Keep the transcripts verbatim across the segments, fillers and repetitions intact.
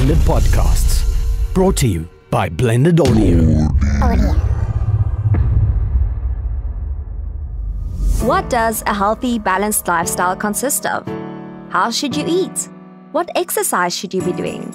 Blended Podcasts. Brought to you by Blended Audio. Audio. What does a healthy, balanced lifestyle consist of? How should you eat? What exercise should you be doing?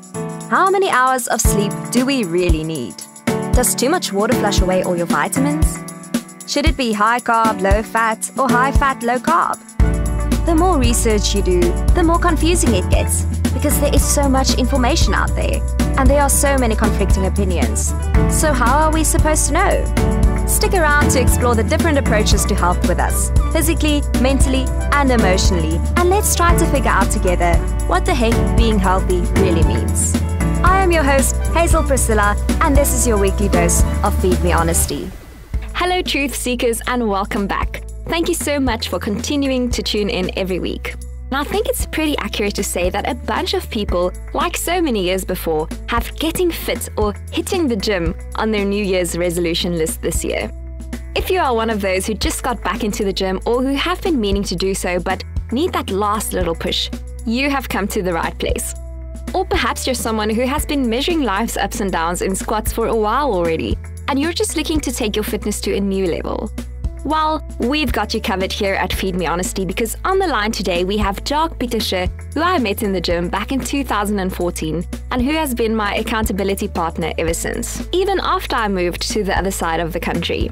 How many hours of sleep do we really need? Does too much water flush away all your vitamins? Should it be high carb, low fat, or high fat, low carb? The more research you do, the more confusing it gets, because there is so much information out there, and there are so many conflicting opinions. So how are we supposed to know? Stick around to explore the different approaches to health with us, physically, mentally, and emotionally, and let's try to figure out together what the heck being healthy really means. I am your host, Hazel Priscilla, and this is your weekly dose of Feed Me Honesty. Hello, truth seekers, and welcome back. Thank you so much for continuing to tune in every week. Now, I think it's pretty accurate to say that a bunch of people, like so many years before, have getting fit or hitting the gym on their New Year's resolution list this year. If you are one of those who just got back into the gym or who have been meaning to do so but need that last little push, you have come to the right place. Or perhaps you're someone who has been measuring life's ups and downs in squats for a while already, and you're just looking to take your fitness to a new level. Well, we've got you covered here at Feed Me Honesty, because on the line today we have Jacques Pieterse, who I met in the gym back in two thousand fourteen and who has been my accountability partner ever since, even after I moved to the other side of the country.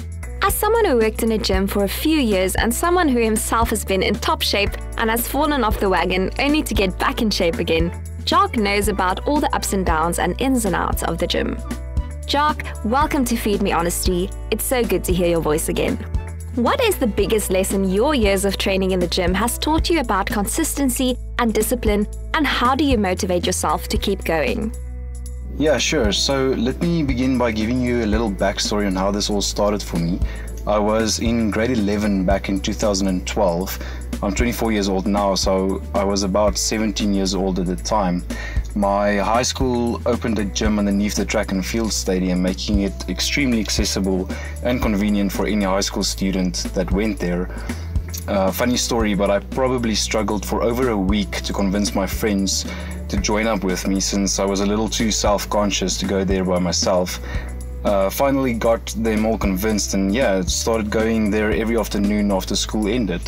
As someone who worked in a gym for a few years and someone who himself has been in top shape and has fallen off the wagon only to get back in shape again, Jacques knows about all the ups and downs and ins and outs of the gym. Jacques, welcome to Feed Me Honesty. It's so good to hear your voice again. What is the biggest lesson your years of training in the gym has taught you about consistency and discipline, and how do you motivate yourself to keep going? Yeah, sure. So let me begin by giving you a little backstory on how this all started for me. I was in grade eleven back in two thousand twelve. I'm twenty-four years old now, so I was about seventeen years old at the time. My high school opened a gym underneath the track and field stadium, making it extremely accessible and convenient for any high school student that went there. Uh, funny story, but I probably struggled for over a week to convince my friends to join up with me, since I was a little too self-conscious to go there by myself. Uh, finally got them all convinced, and yeah, started going there every afternoon after school ended.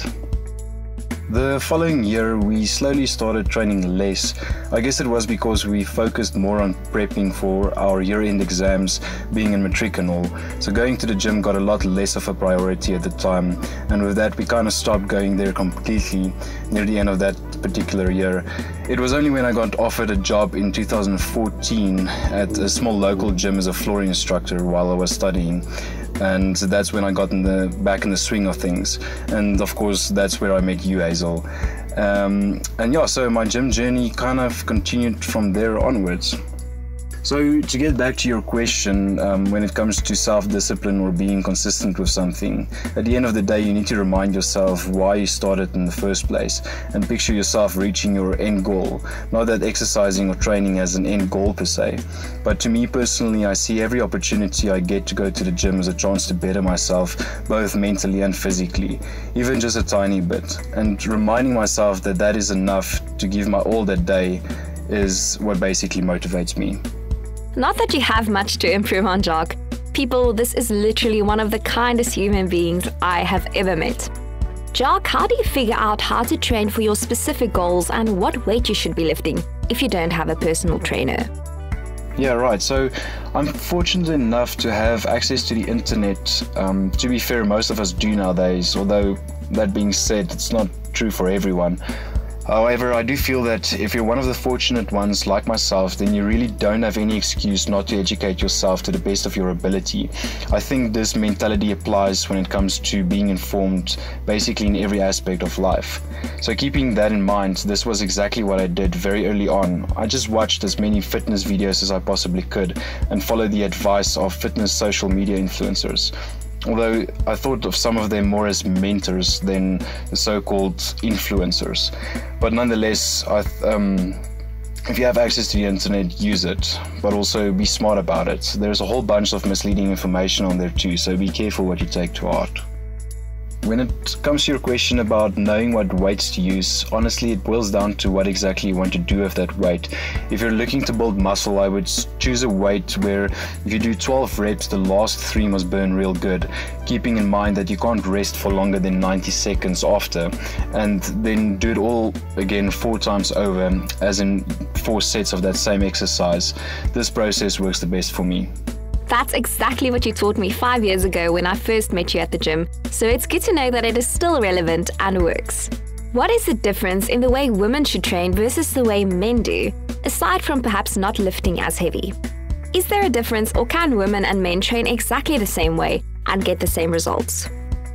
The following year, we slowly started training less. I guess it was because we focused more on prepping for our year-end exams, being in matric and all. So going to the gym got a lot less of a priority at the time, and with that we kind of stopped going there completely near the end of that particular year. It was only when I got offered a job in two thousand fourteen at a small local gym as a flooring instructor while I was studying. And that's when I got in the back in the swing of things, and of course that's where I met you, Hazel. Um, and yeah, so my gym journey kind of continued from there onwards. So to get back to your question, um, when it comes to self-discipline or being consistent with something, at the end of the day you need to remind yourself why you started in the first place, and picture yourself reaching your end goal. Not that exercising or training has an end goal per se, but to me personally, I see every opportunity I get to go to the gym as a chance to better myself, both mentally and physically, even just a tiny bit. And reminding myself that that is enough to give my all that day is what basically motivates me. Not that you have much to improve on, Jacques. People, this is literally one of the kindest human beings I have ever met. Jacques, how do you figure out how to train for your specific goals and what weight you should be lifting if you don't have a personal trainer? Yeah, right. So I'm fortunate enough to have access to the internet. Um, to be fair, most of us do nowadays, although that being said, it's not true for everyone. However, I do feel that if you're one of the fortunate ones like myself, then you really don't have any excuse not to educate yourself to the best of your ability. I think this mentality applies when it comes to being informed basically in every aspect of life. So keeping that in mind, this was exactly what I did very early on. I just watched as many fitness videos as I possibly could and followed the advice of fitness social media influencers. Although I thought of some of them more as mentors than the so-called influencers. But nonetheless, I th um, if you have access to the internet, use it, but also be smart about it. There's a whole bunch of misleading information on there too, so be careful what you take to heart. When it comes to your question about knowing what weights to use, honestly, it boils down to what exactly you want to do with that weight. If you're looking to build muscle, I would choose a weight where if you do twelve reps, the last three must burn real good, keeping in mind that you can't rest for longer than ninety seconds after, and then do it all again four times over, as in four sets of that same exercise. This process works the best for me. That's exactly what you taught me five years ago when I first met you at the gym, so it's good to know that it is still relevant and works. What is the difference in the way women should train versus the way men do, aside from perhaps not lifting as heavy? Is there a difference, or can women and men train exactly the same way and get the same results?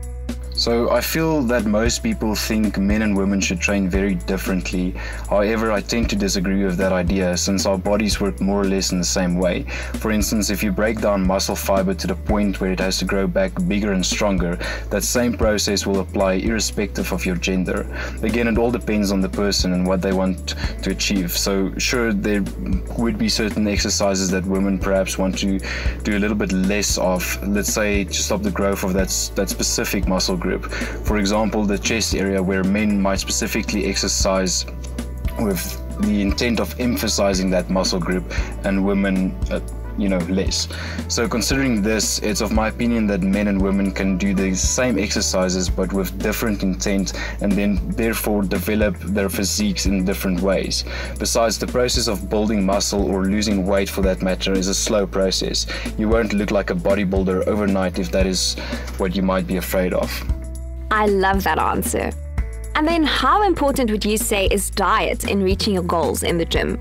So I feel that most people think men and women should train very differently. However, I tend to disagree with that idea, since our bodies work more or less in the same way. For instance, if you break down muscle fiber to the point where it has to grow back bigger and stronger, that same process will apply irrespective of your gender. Again, it all depends on the person and what they want to achieve. So sure, there would be certain exercises that women perhaps want to do a little bit less of, let's say to stop the growth of that, that specific muscle group. For example, the chest area, where men might specifically exercise with the intent of emphasizing that muscle group, and women uh, you know, less. So considering this, it's of my opinion that men and women can do the same exercises but with different intent, and then therefore develop their physiques in different ways. Besides, the process of building muscle, or losing weight for that matter, is a slow process. You won't look like a bodybuilder overnight if that is what you might be afraid of. I love that answer. And then how important would you say is diet in reaching your goals in the gym?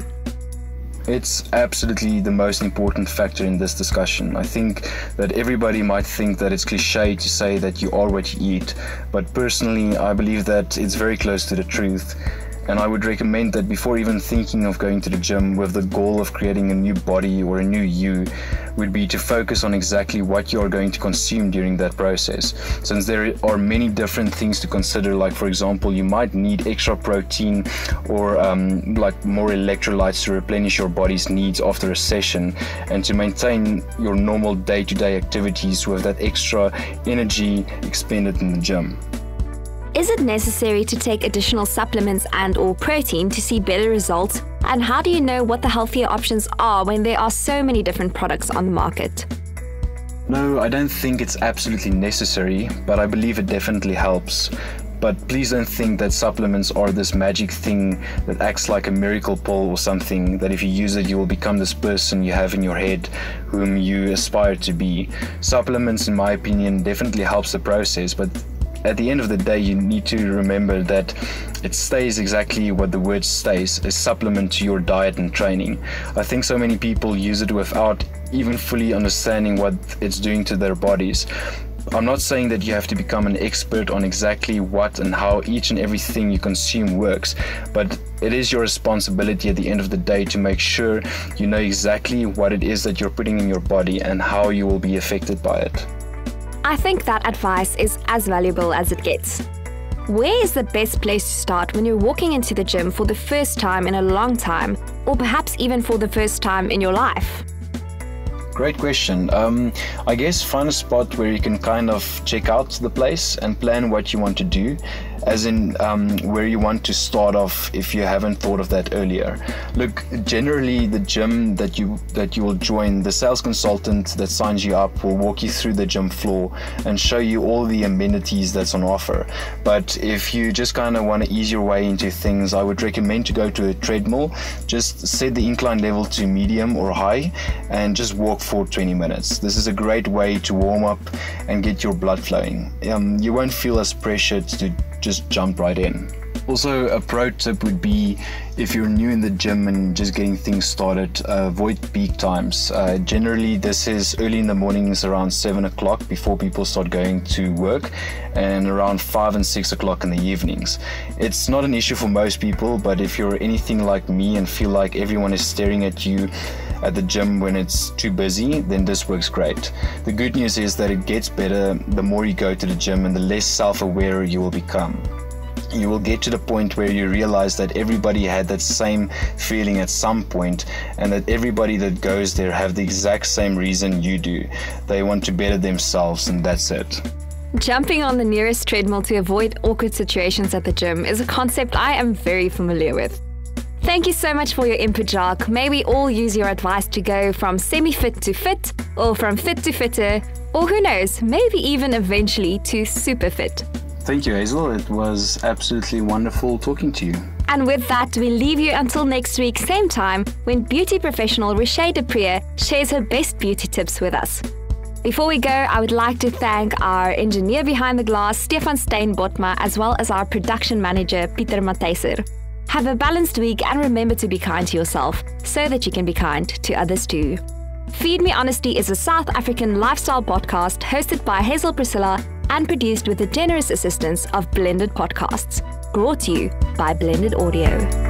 It's absolutely the most important factor in this discussion. I think that everybody might think that it's cliche to say that you are what you eat, but personally I believe that it's very close to the truth. And I would recommend that before even thinking of going to the gym with the goal of creating a new body or a new you, would be to focus on exactly what you are going to consume during that process. Since there are many different things to consider, like for example, you might need extra protein or um, like more electrolytes to replenish your body's needs after a session, and to maintain your normal day-to-day activities with that extra energy expended in the gym. Is it necessary to take additional supplements and or protein to see better results? And how do you know what the healthier options are when there are so many different products on the market? No, I don't think it's absolutely necessary, but I believe it definitely helps. But please don't think that supplements are this magic thing that acts like a miracle pill or something, that if you use it you will become this person you have in your head whom you aspire to be. Supplements, in my opinion, definitely helps the process, but at the end of the day, you need to remember that it stays exactly what the word stays, a supplement to your diet and training. I think so many people use it without even fully understanding what it's doing to their bodies. I'm not saying that you have to become an expert on exactly what and how each and everything you consume works, but it is your responsibility at the end of the day to make sure you know exactly what it is that you're putting in your body and how you will be affected by it. I think that advice is as valuable as it gets. Where is the best place to start when you're walking into the gym for the first time in a long time, or perhaps even for the first time in your life? Great question. Um, I guess find a spot where you can kind of check out the place and plan what you want to do, as in um, where you want to start off if you haven't thought of that earlier. Look, generally the gym that you that you will join, the sales consultant that signs you up will walk you through the gym floor and show you all the amenities that's on offer. But if you just kind of want to ease your way into things, I would recommend to go to a treadmill. Just set the incline level to medium or high and just walk for twenty minutes. This is a great way to warm up and get your blood flowing. Um, you won't feel as pressured to just jump right in. Also, a pro tip would be, if you're new in the gym and just getting things started, uh, avoid peak times. Uh, generally, this is early in the mornings around seven o'clock before people start going to work, and around five and six o'clock in the evenings. It's not an issue for most people, but if you're anything like me and feel like everyone is staring at you at the gym when it's too busy, then this works great. The good news is that it gets better the more you go to the gym and the less self-aware you will become. You will get to the point where you realize that everybody had that same feeling at some point, and that everybody that goes there have the exact same reason you do. They want to better themselves, and that's it. Jumping on the nearest treadmill to avoid awkward situations at the gym is a concept I am very familiar with. Thank you so much for your input, Jacques. May we all use your advice to go from semi-fit to fit, or from fit to fitter, or who knows, maybe even eventually to super fit. Thank you, Hazel. It was absolutely wonderful talking to you. And with that, we leave you until next week, same time, when beauty professional Rochelle Deprier shares her best beauty tips with us. Before we go, I would like to thank our engineer behind the glass, Stefan Stein-Botma, as well as our production manager, Pieter Matthijser. Have a balanced week and remember to be kind to yourself so that you can be kind to others too. Feed Me Honesty is a South African lifestyle podcast hosted by Hazel Priscilla and produced with the generous assistance of Blended Podcasts. Brought to you by Blended Audio.